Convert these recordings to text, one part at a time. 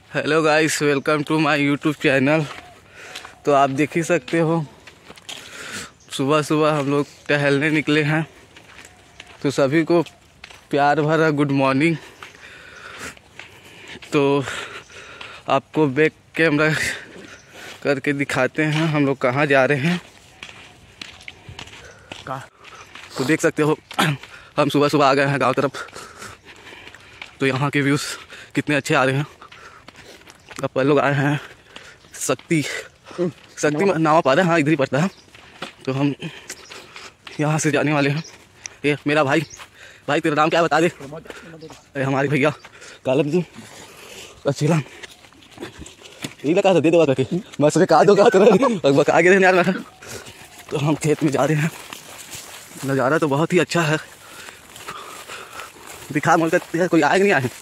Hello guys, welcome to my YouTube channel. तो आप देख ही सकते हो सुबह सुबह हम लोग टहलने निकले हैं। तो सभी को प्यार भरा गुड मॉर्निंग। तो आपको बैक कैमरा करके दिखाते हैं हम लोग कहाँ जा रहे हैं। तो देख सकते हो हम सुबह सुबह आ गए हैं गांव तरफ। तो यहाँ के व्यूज़ कितने अच्छे आ रहे हैं। अपन लोग आए हैं शक्ति नावा पारा, हाँ इधर ही पड़ता है। तो हम यहाँ से जाने वाले हैं। ये मेरा भाई तेरा नाम क्या बता दे। हमारे भैया कालम जी अच्छी राम यही लगा था, दे दो करके मैं सोचे कहा दो आगे रहने यार। तो हम खेत में जा रहे हैं। नज़ारा तो बहुत ही अच्छा है। दिखा मोल कर कोई आए नहीं आए,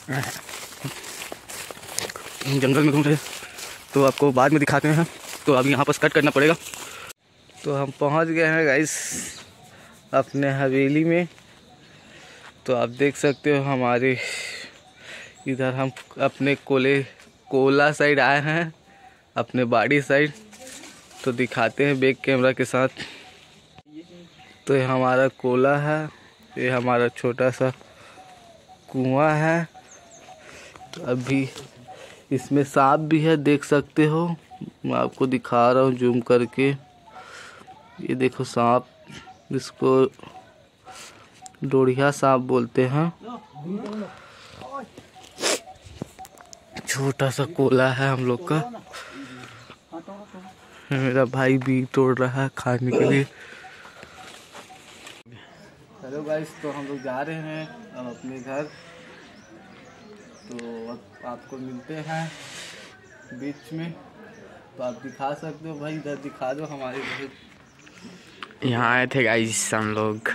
जंगल में घूम रहे। तो आपको बाद में दिखाते हैं। तो अभी यहाँ पर कट करना पड़ेगा। तो हम पहुँच गए हैं गाइस अपने हवेली में। तो आप देख सकते हो हमारे इधर हम अपने कोला साइड आए हैं, अपने बाड़ी साइड। तो दिखाते हैं बैक कैमरा के साथ। तो ये हमारा कोला है, ये हमारा छोटा सा कुआं है। तो अभी इसमें सांप भी है, देख सकते हो। मैं आपको दिखा रहा हूँ जूम करके। ये देखो सांप, इसको डोढ़िया सांप बोलते हैं। छोटा सा कोला है हम लोग का। मेरा भाई भी तोड़ रहा है खाने के लिए। हेलो गाइस, तो हम लोग जा रहे हैं अब अपने घर। तो अब आपको मिलते हैं बीच में। तो आप दिखा सकते हो भाई, इधर दिखा दो हमारे घर। यहाँ आए थे गाइस हम लोग,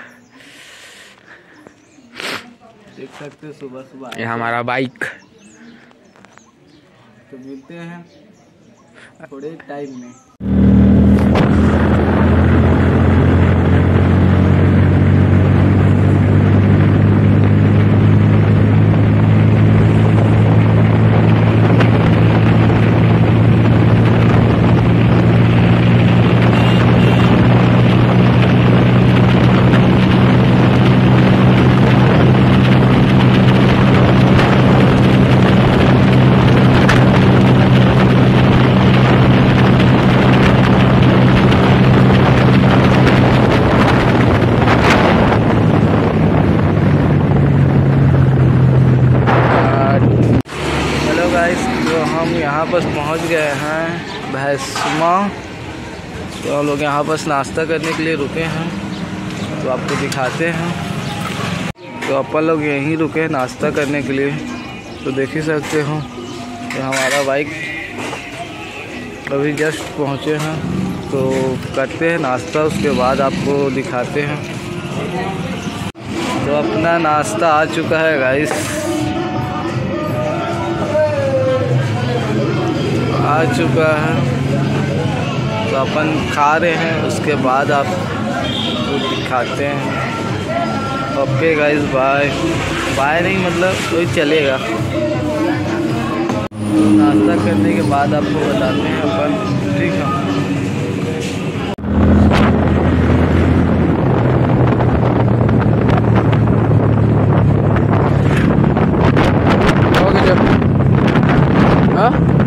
देख सकते हो सुबह सुबह। ये हमारा बाइक। तो मिलते हैं थोड़े टाइम में। तो हम यहाँ पर पहुँच गए हैं भैंसमा। तो हम लोग यहाँ पर नाश्ता करने के लिए रुके हैं। तो आपको दिखाते हैं। तो अपन लोग यहीं रुके हैं नाश्ता करने के लिए। तो देख ही सकते हो ये हमारा बाइक अभी जस्ट पहुँचे हैं। तो करते हैं नाश्ता, उसके बाद आपको दिखाते हैं। तो अपना नाश्ता आ चुका है गाइस, आ चुका है। तो अपन खा रहे हैं, उसके बाद आपको दिखाते हैं। ओके गाइस, बाय नहीं मतलब कोई चलेगा। तो नाश्ता करने के बाद आपको बताते हैं अपन, ठीक है। ओके जब हाँ